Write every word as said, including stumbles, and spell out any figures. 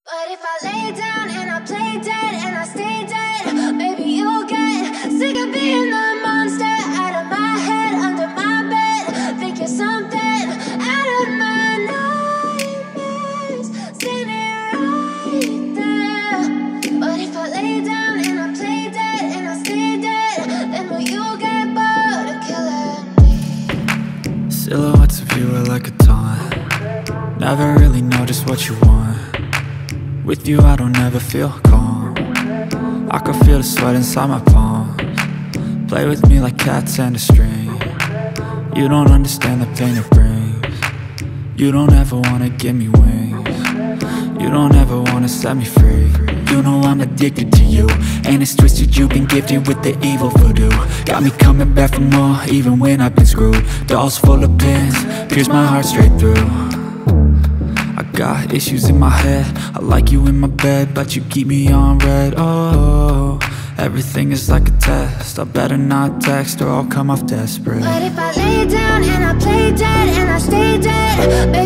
But if I lay down and I play dead and I stay dead, maybe you'll get sick of being the monster out of my head, under my bed. Think you're something out of my nightmares, standing right there. But if I lay down and I play dead and I stay dead, then will you get bored of killing me? Silhouettes of you are like a taunt. Never really know just what you want. With you I don't ever feel calm. I can feel the sweat inside my palms. Play with me like cats and a string. You don't understand the pain it brings. You don't ever wanna give me wings. You don't ever wanna set me free. You know I'm addicted to you, and it's twisted, you've been gifted with the evil voodoo. Got me coming back for more, even when I've been screwed. Dolls full of pins, pierce my heart straight through. I got issues in my head, I like you in my bed, but you keep me on red. Oh, everything is like a test, I better not text or I'll come off desperate. But if I lay down and I play dead and I stay dead,